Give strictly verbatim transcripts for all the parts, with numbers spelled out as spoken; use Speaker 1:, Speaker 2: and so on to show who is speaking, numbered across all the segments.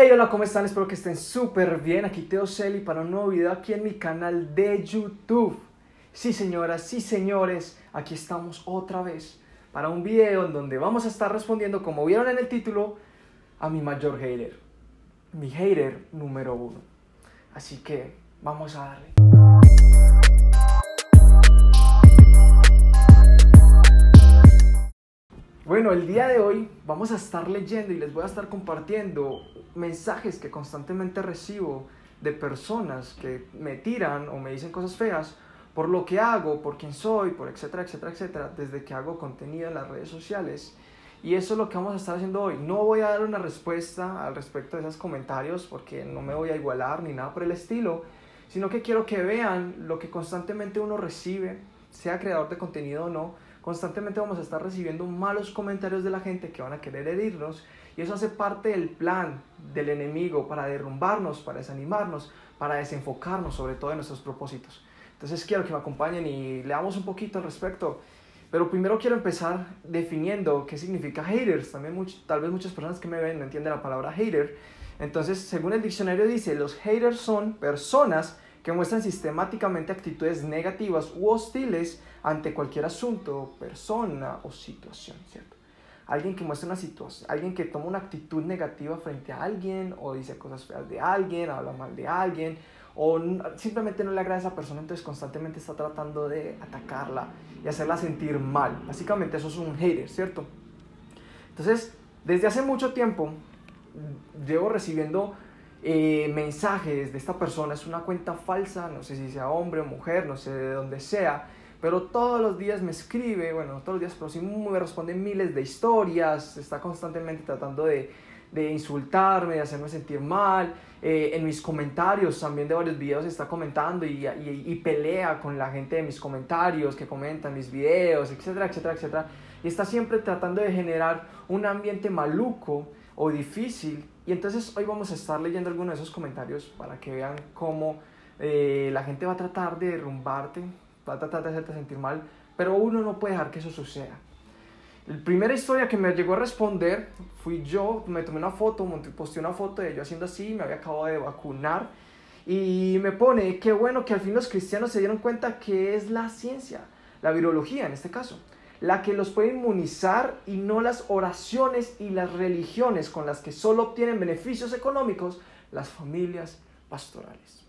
Speaker 1: Hey, hola, ¿cómo están? Espero que estén súper bien. Aquí Teo Celi para un nuevo video aquí en mi canal de YouTube. Sí, señoras, sí, señores, aquí estamos otra vez para un video en donde vamos a estar respondiendo, como vieron en el título, a mi mayor hater. Mi hater número uno. Así que vamos a darle. Bueno, el día de hoy vamos a estar leyendo y les voy a estar compartiendo mensajes que constantemente recibo de personas que me tiran o me dicen cosas feas por lo que hago, por quién soy, por etcétera, etcétera, etcétera, desde que hago contenido en las redes sociales. Y eso es lo que vamos a estar haciendo hoy. No voy a dar una respuesta al respecto de esos comentarios porque no me voy a igualar ni nada por el estilo, sino que quiero que vean lo que constantemente uno recibe, sea creador de contenido o no. Constantemente vamos a estar recibiendo malos comentarios de la gente que van a querer herirnos, y eso hace parte del plan del enemigo para derrumbarnos, para desanimarnos, para desenfocarnos sobre todo de nuestros propósitos. Entonces quiero que me acompañen y leamos un poquito al respecto. Pero primero quiero empezar definiendo qué significa haters. También much, tal vez muchas personas que me ven no entienden la palabra hater. Entonces, según el diccionario dice, los haters son personas que muestran sistemáticamente actitudes negativas u hostiles ante cualquier asunto, persona o situación, ¿cierto? Alguien que muestra una situación, alguien que toma una actitud negativa frente a alguien, o dice cosas feas de alguien, habla mal de alguien, o simplemente no le agrada a esa persona, entonces constantemente está tratando de atacarla y hacerla sentir mal. Básicamente eso es un hater, ¿cierto? Entonces, desde hace mucho tiempo llevo recibiendo eh, mensajes de esta persona. Es una cuenta falsa, no sé si sea hombre o mujer, no sé de dónde sea, pero todos los días me escribe, bueno, no todos los días, pero sí me responde miles de historias, está constantemente tratando de, de insultarme, de hacerme sentir mal. Eh, en mis comentarios también de varios videos está comentando y, y, y pelea con la gente de mis comentarios, que comentan mis videos, etcétera, etcétera, etcétera. Y está siempre tratando de generar un ambiente maluco o difícil. Y entonces hoy vamos a estar leyendo algunos de esos comentarios para que vean cómo eh, la gente va a tratar de derrumbarte, va a tratar de hacerte sentir mal, pero uno no puede dejar que eso suceda. La primera historia que me llegó a responder fui yo, me tomé una foto, posté una foto de yo haciendo así, me había acabado de vacunar, y me pone, qué bueno que al fin los cristianos se dieron cuenta que es la ciencia, la virología en este caso, la que los puede inmunizar y no las oraciones y las religiones con las que solo obtienen beneficios económicos las familias pastorales.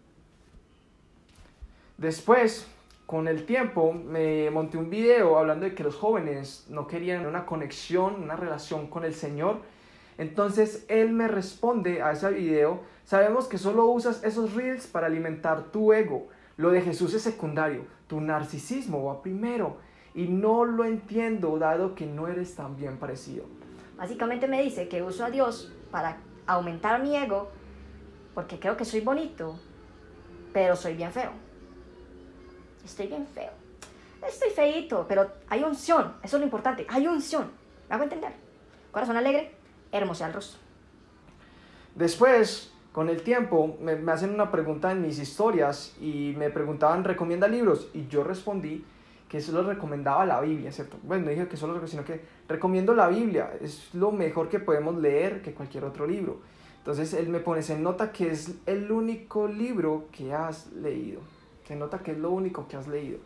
Speaker 1: Después, con el tiempo, me monté un video hablando de que los jóvenes no querían una conexión, una relación con el Señor. Entonces él me responde a ese video, sabemos que solo usas esos reels para alimentar tu ego. Lo de Jesús es secundario, tu narcisismo va primero. Y no lo entiendo, dado que no eres tan bien parecido.
Speaker 2: Básicamente me dice que uso a Dios para aumentar mi ego, porque creo que soy bonito, pero soy bien feo. Estoy bien feo. Estoy feíto, pero hay unción. Eso es lo importante. Hay unción. ¿Me hago entender? Corazón alegre, hermoso al rostro.
Speaker 1: Después, con el tiempo, me, me hacen una pregunta en mis historias y me preguntaban, ¿recomienda libros? Y yo respondí que solo recomendaba la Biblia, ¿cierto? Bueno, no dije que solo, sino que recomiendo la Biblia. Es lo mejor que podemos leer que cualquier otro libro. Entonces él me pone, se nota que es el único libro que has leído. Se nota que es lo único que has leído.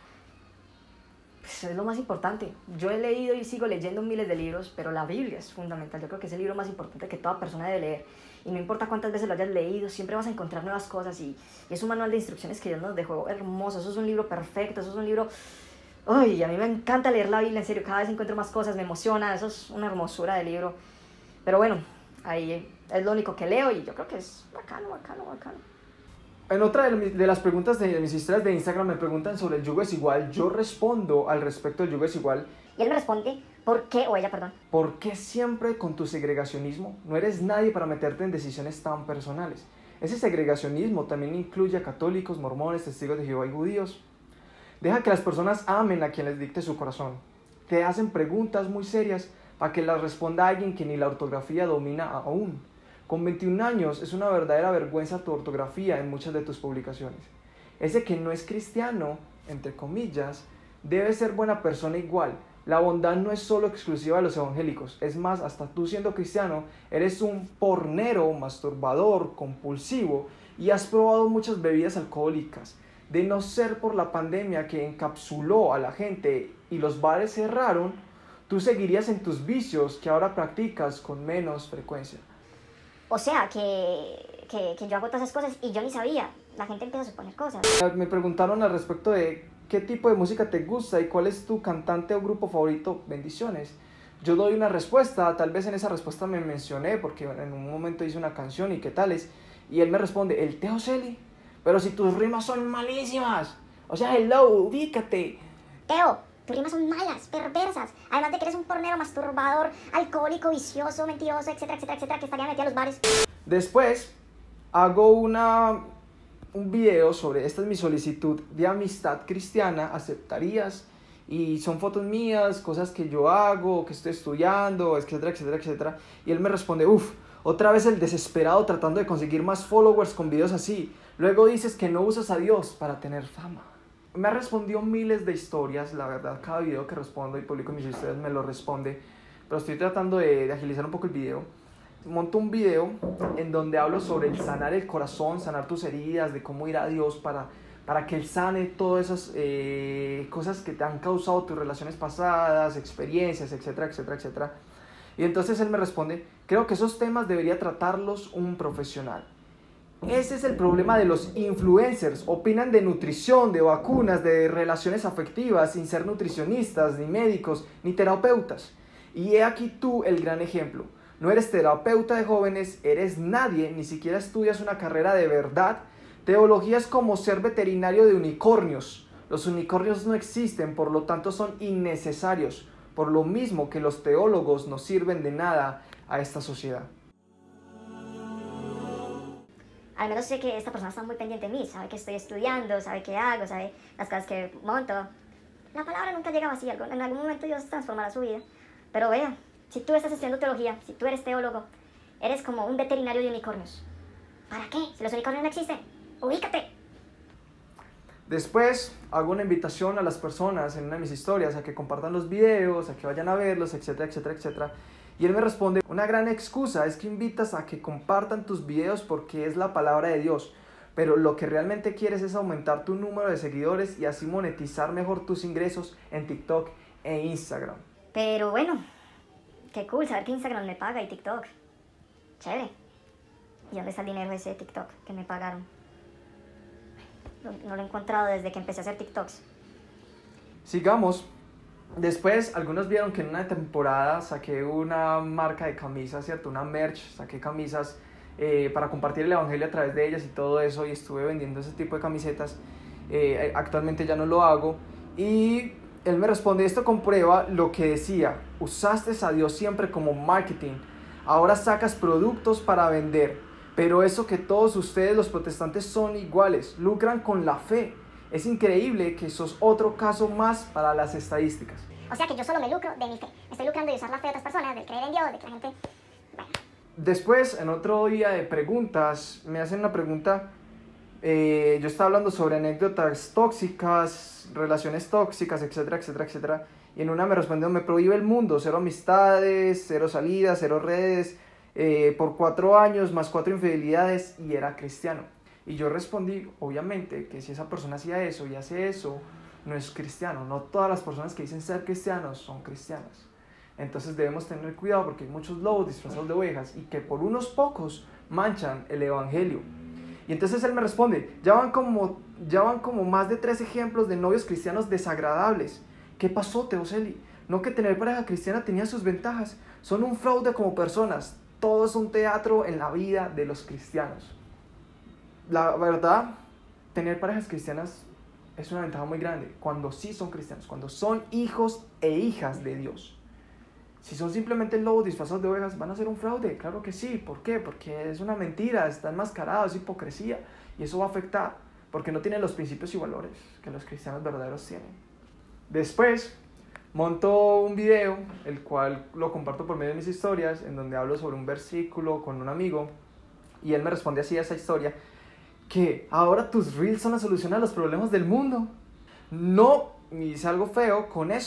Speaker 2: Pues es lo más importante. Yo he leído y sigo leyendo miles de libros, pero la Biblia es fundamental. Yo creo que es el libro más importante que toda persona debe leer. Y no importa cuántas veces lo hayas leído, siempre vas a encontrar nuevas cosas. Y, y es un manual de instrucciones que Dios nos dejó hermoso. Eso es un libro perfecto, eso es un libro... Uy, a mí me encanta leer la Biblia, en serio. Cada vez encuentro más cosas, me emociona. Eso es una hermosura de libro. Pero bueno, ahí es lo único que leo y yo creo que es bacano, bacano, bacano.
Speaker 1: En otra de, de las preguntas de mis historias de Instagram me preguntan sobre el yugo desigual. Yo respondo al respecto del yugo desigual.
Speaker 2: Y él me responde, ¿por qué? O ella, perdón.
Speaker 1: ¿Por qué siempre con tu segregacionismo? No eres nadie para meterte en decisiones tan personales. Ese segregacionismo también incluye a católicos, mormones, testigos de Jehová y judíos. Deja que las personas amen a quien les dicte su corazón. Te hacen preguntas muy serias para que las responda alguien que ni la ortografía domina aún. Con veintiún años es una verdadera vergüenza tu ortografía en muchas de tus publicaciones. Ese que no es cristiano, entre comillas, debe ser buena persona igual, La bondad no es solo exclusiva de los evangélicos, es más, hasta tú siendo cristiano, eres un pornero, masturbador, compulsivo y has probado muchas bebidas alcohólicas. De no ser por la pandemia que encapsuló a la gente y los bares cerraron, tú seguirías en tus vicios que ahora practicas con menos frecuencia.
Speaker 2: O sea, que, que, que yo hago todas esas cosas y yo ni sabía. La gente empieza a suponer cosas.
Speaker 1: Me preguntaron al respecto de qué tipo de música te gusta y cuál es tu cantante o grupo favorito. Bendiciones. Yo doy una respuesta, tal vez en esa respuesta me mencioné porque en un momento hice una canción y qué tales. Y él me responde, el Teo Celi, pero si tus rimas son malísimas. O sea, hello, ubícate.
Speaker 3: Teo, tus rimas son malas, perversas. Además de que eres un pornero, masturbador, alcohólico, vicioso, mentiroso, etcétera, etcétera, etcétera, que estaría metido a los bares.
Speaker 1: Después hago una, un video sobre esta es mi solicitud de amistad cristiana, ¿aceptarías? Y son fotos mías, cosas que yo hago, que estoy estudiando, etcétera, etcétera, etcétera. Y él me responde, uff, otra vez el desesperado tratando de conseguir más followers con videos así. Luego dices que no usas a Dios para tener fama. Me ha respondido miles de historias, la verdad, cada video que respondo y publico en mis historias me lo responde. Pero estoy tratando de, de agilizar un poco el video. Monto un video en donde hablo sobre el sanar el corazón, sanar tus heridas, de cómo ir a Dios para, para que Él sane todas esas eh, cosas que te han causado tus relaciones pasadas, experiencias, etcétera, etcétera, etcétera. Y entonces él me responde, creo que esos temas debería tratarlos un profesional. Ese es el problema de los influencers, opinan de nutrición, de vacunas, de relaciones afectivas, sin ser nutricionistas, ni médicos, ni terapeutas. Y he aquí tú el gran ejemplo. No eres terapeuta de jóvenes, eres nadie, ni siquiera estudias una carrera de verdad. Teología es como ser veterinario de unicornios. Los unicornios no existen, por lo tanto son innecesarios, por lo mismo que los teólogos no sirven de nada a esta sociedad.
Speaker 2: Al menos sé que esta persona está muy pendiente de mí, sabe que estoy estudiando, sabe qué hago, sabe las cosas que monto. La palabra nunca llega vacía, en algún momento Dios transformará su vida. Pero vea, si tú estás estudiando teología, si tú eres teólogo, eres como un veterinario de unicornios. ¿Para qué? Si los unicornios no existen, ubícate.
Speaker 1: Después hago una invitación a las personas en una de mis historias a que compartan los videos, a que vayan a verlos, etcétera, etcétera, etcétera. Y él me responde, una gran excusa es que invitas a que compartan tus videos porque es la palabra de Dios, pero lo que realmente quieres es aumentar tu número de seguidores y así monetizar mejor tus ingresos en TikTok e Instagram.
Speaker 2: Pero bueno, qué cool saber que Instagram me paga y TikTok. Chévere. ¿Y dónde está el dinero de ese TikTok que me pagaron? No, no lo he encontrado desde que empecé a hacer TikToks.
Speaker 1: Sigamos. Después, algunos vieron que en una temporada saqué una marca de camisas, ¿cierto? Una merch, saqué camisas eh, para compartir el evangelio a través de ellas y todo eso, y estuve vendiendo ese tipo de camisetas. Eh, actualmente ya no lo hago. Y él me responde, esto comprueba lo que decía, usaste a Dios siempre como marketing, ahora sacas productos para vender, pero eso que todos ustedes los protestantes son iguales, lucran con la fe. Es increíble que sos otro caso más para las estadísticas.
Speaker 3: O sea que yo solo me lucro de mi fe. Me estoy lucrando de usar la fe de otras personas, de creer en Dios, de que la gente... Bueno.
Speaker 1: Después, en otro día de preguntas, me hacen una pregunta. Eh, yo estaba hablando sobre anécdotas tóxicas, relaciones tóxicas, etcétera, etcétera, etcétera. Y en una me respondió, me prohíbe el mundo, cero amistades, cero salidas, cero redes, eh, por cuatro años, más cuatro infidelidades, y era cristiano. Y yo respondí, obviamente, que si esa persona hacía eso y hace eso, no es cristiano. No todas las personas que dicen ser cristianos son cristianas. Entonces debemos tener cuidado porque hay muchos lobos disfrazados de ovejas y que por unos pocos manchan el evangelio. Y entonces él me responde, ya van como, ya van como más de tres ejemplos de novios cristianos desagradables. ¿Qué pasó, Teoceli? No que tener pareja cristiana tenía sus ventajas. Son un fraude como personas. Todo es un teatro en la vida de los cristianos. La verdad, tener parejas cristianas es una ventaja muy grande cuando sí son cristianos, cuando son hijos e hijas de Dios. Si son simplemente lobos disfrazados de ovejas, ¿van a ser un fraude? Claro que sí. ¿Por qué? Porque es una mentira, está enmascarado, es hipocresía y eso va a afectar porque no tienen los principios y valores que los cristianos verdaderos tienen. Después, monto un video, el cual lo comparto por medio de mis historias, en donde hablo sobre un versículo con un amigo y él me responde así a esa historia, que ahora tus reels son la solución a los problemas del mundo. No, y dice algo feo con eso.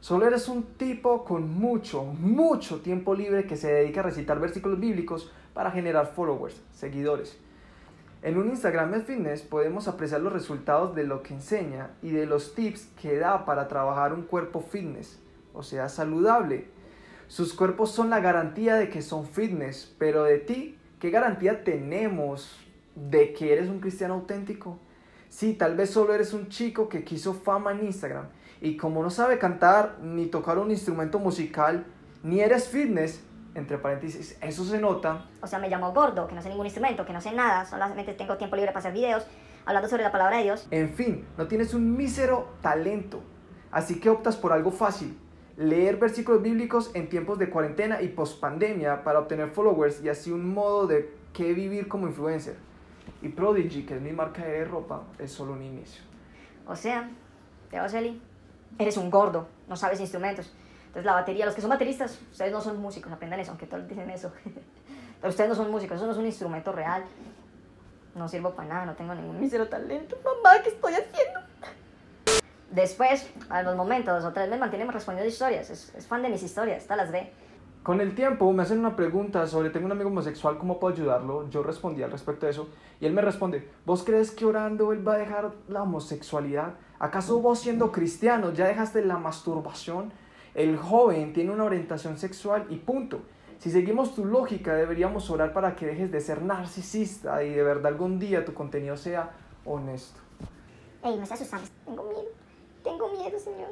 Speaker 1: Solo eres un tipo con mucho, mucho tiempo libre que se dedica a recitar versículos bíblicos para generar followers, seguidores. En un Instagram de fitness podemos apreciar los resultados de lo que enseña y de los tips que da para trabajar un cuerpo fitness, o sea, saludable. Sus cuerpos son la garantía de que son fitness, pero de ti, ¿qué garantía tenemos de que eres un cristiano auténtico? Sí, tal vez solo eres un chico que quiso fama en Instagram y como no sabe cantar ni tocar un instrumento musical, ni eres fitness, entre paréntesis, eso se nota.
Speaker 2: O sea, me llamo gordo, que no sé ningún instrumento, que no sé nada, solamente tengo tiempo libre para hacer videos hablando sobre la palabra de Dios.
Speaker 1: En fin, no tienes un mísero talento, así que optas por algo fácil, leer versículos bíblicos en tiempos de cuarentena y pospandemia para obtener followers y así un modo de qué vivir como influencer. Y Prodigy, que es mi marca de ropa, es solo un inicio.
Speaker 2: O sea, Teo Celi, eres un gordo, no sabes instrumentos. Entonces la batería, los que son bateristas, ustedes no son músicos, aprendan eso, aunque todos dicen eso. Pero ustedes no son músicos, eso no es un instrumento real. No sirvo para nada, no tengo ningún mísero talento. Mamá, ¿qué estoy haciendo? Después, a los momentos, otra vez me mantiene respondiendo historias. Es, es fan de mis historias, estas las ve.
Speaker 1: Con el tiempo me hacen una pregunta sobre tengo un amigo homosexual, ¿cómo puedo ayudarlo? Yo respondí al respecto de eso y él me responde, ¿vos crees que orando él va a dejar la homosexualidad? ¿Acaso vos siendo cristiano ya dejaste la masturbación? El joven tiene una orientación sexual y punto. Si seguimos tu lógica deberíamos orar para que dejes de ser narcisista y de verdad algún día tu contenido sea honesto.
Speaker 3: Ey, me está asustando. Tengo miedo. Tengo miedo, señor.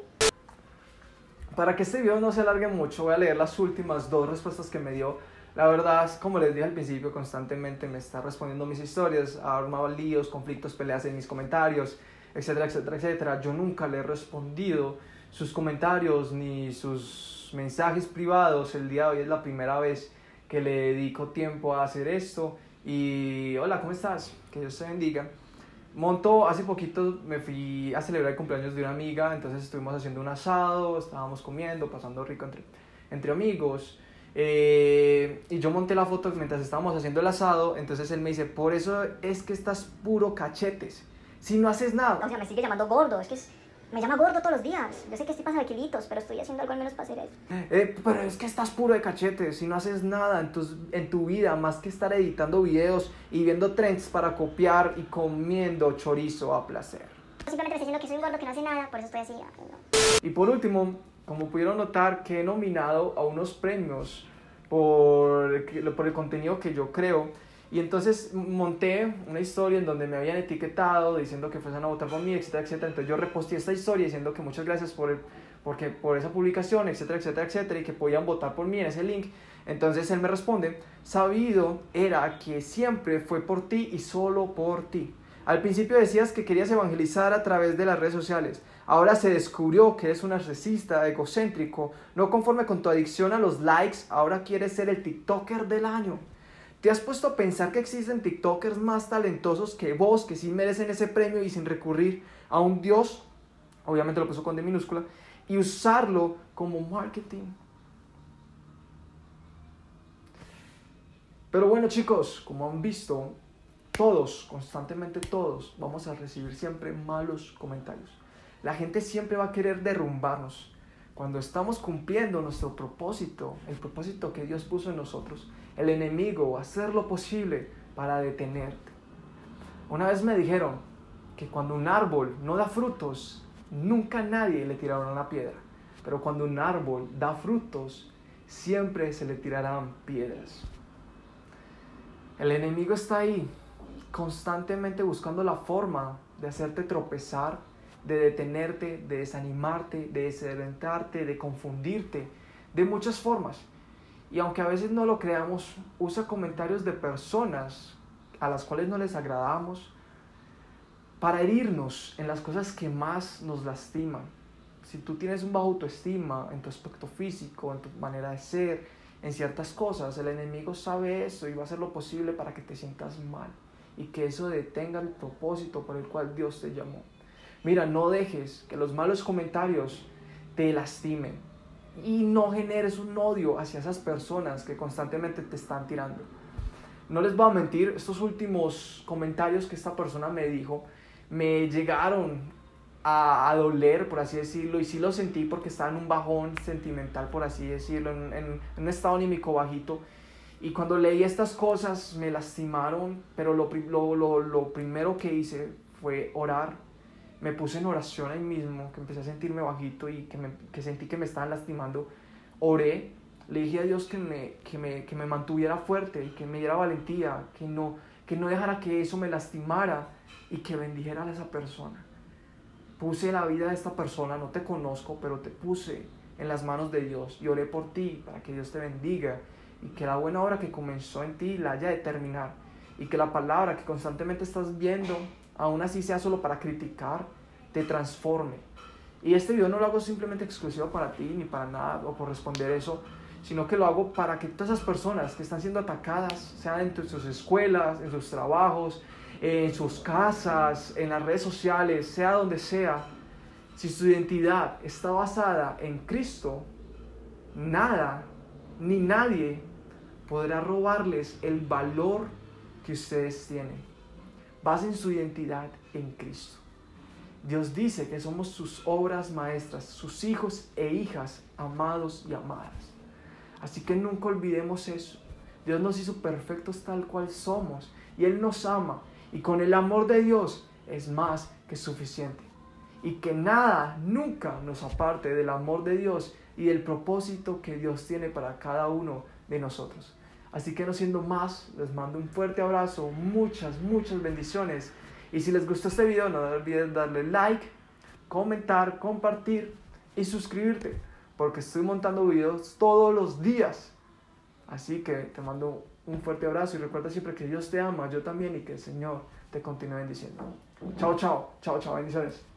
Speaker 1: Para que este video no se alargue mucho, voy a leer las últimas dos respuestas que me dio. La verdad, como les dije al principio, constantemente me está respondiendo mis historias, ha armado líos, conflictos, peleas en mis comentarios, etcétera, etcétera, etcétera. Yo nunca le he respondido sus comentarios ni sus mensajes privados. El día de hoy es la primera vez que le dedico tiempo a hacer esto. Y hola, ¿cómo estás? Que Dios te bendiga. Monto, hace poquito me fui a celebrar el cumpleaños de una amiga, entonces estuvimos haciendo un asado, estábamos comiendo, pasando rico entre, entre amigos, eh, y yo monté la foto mientras estábamos haciendo el asado, entonces él me dice, por eso es que estás puro cachetes, si no haces nada.
Speaker 3: O sea, me sigue llamando gordo, es que es, me llama gordo todos los días. Yo sé que estoy pasando de kilitos, pero estoy haciendo algo al menos para hacer eso.
Speaker 1: Eh, pero es que estás puro de cachetes, si no haces nada en, tus, en tu vida, más que estar editando videos y viendo trends para copiar y comiendo chorizo a placer.
Speaker 3: Simplemente me estoy diciendo que soy un gordo que no hace nada, por eso estoy así. Ay, no.
Speaker 1: Y por último, como pudieron notar, que he nominado a unos premios por, por el contenido que yo creo. Y entonces monté una historia en donde me habían etiquetado diciendo que fuesen a votar por mí, etcétera, etcétera. Entonces yo reposté esta historia diciendo que muchas gracias por, el, porque, por esa publicación, etcétera, etcétera, etcétera, y que podían votar por mí en ese link. Entonces él me responde, sabido era que siempre fue por ti y solo por ti. Al principio decías que querías evangelizar a través de las redes sociales. Ahora se descubrió que eres un narcisista, egocéntrico, no conforme con tu adicción a los likes, ahora quieres ser el TikToker del año. ¿Te has puesto a pensar que existen TikTokers más talentosos que vos, que sí merecen ese premio y sin recurrir a un Dios, obviamente lo puso con D minúscula, y usarlo como marketing? Pero bueno, chicos, como han visto, todos, constantemente todos, vamos a recibir siempre malos comentarios. La gente siempre va a querer derrumbarnos. Cuando estamos cumpliendo nuestro propósito, el propósito que Dios puso en nosotros, el enemigo va a hacer lo posible para detenerte. Una vez me dijeron que cuando un árbol no da frutos, nunca nadie le tirará una piedra. Pero cuando un árbol da frutos, siempre se le tirarán piedras. El enemigo está ahí, constantemente buscando la forma de hacerte tropezar, de detenerte, de desanimarte, de desalentarte, de confundirte, de muchas formas. Y aunque a veces no lo creamos, usa comentarios de personas a las cuales no les agradamos para herirnos en las cosas que más nos lastiman. Si tú tienes un bajo autoestima en tu aspecto físico, en tu manera de ser, en ciertas cosas, el enemigo sabe eso y va a hacer lo posible para que te sientas mal y que eso detenga el propósito por el cual Dios te llamó. Mira, no dejes que los malos comentarios te lastimen y no generes un odio hacia esas personas que constantemente te están tirando. No les voy a mentir, estos últimos comentarios que esta persona me dijo me llegaron a, a doler, por así decirlo, y sí lo sentí porque estaba en un bajón sentimental, por así decirlo, en, en, en un estado anímico bajito. Y cuando leí estas cosas me lastimaron, pero lo, lo, lo, lo primero que hice fue orar. Me puse en oración ahí mismo, que empecé a sentirme bajito y que, me, que sentí que me estaban lastimando. Oré, le dije a Dios que me, que me, que me mantuviera fuerte y que me diera valentía, que no, que no dejara que eso me lastimara y que bendijera a esa persona. Puse la vida de esta persona, no te conozco, pero te puse en las manos de Dios y oré por ti para que Dios te bendiga y que la buena obra que comenzó en ti la haya de terminar y que la palabra que constantemente estás viendo, aún así sea solo para criticar, te transforme. Y este video no lo hago simplemente exclusivo para ti ni para nada o por responder eso, sino que lo hago para que todas esas personas que están siendo atacadas, sean en sus escuelas, en sus trabajos, en sus casas, en las redes sociales, sea donde sea, si su identidad está basada en Cristo, nada ni nadie podrá robarles el valor que ustedes tienen. Basen su identidad en Cristo. Dios dice que somos sus obras maestras, sus hijos e hijas amados y amadas. Así que nunca olvidemos eso. Dios nos hizo perfectos tal cual somos y Él nos ama y con el amor de Dios es más que suficiente. Y que nada nunca nos aparte del amor de Dios y del propósito que Dios tiene para cada uno de nosotros. Así que no siendo más, les mando un fuerte abrazo, muchas, muchas bendiciones. Y si les gustó este video, no olviden darle like, comentar, compartir y suscribirte, porque estoy montando videos todos los días. Así que te mando un fuerte abrazo y recuerda siempre que Dios te ama, yo también, y que el Señor te continúe bendiciendo. Chao, chao, chao, chao, bendiciones.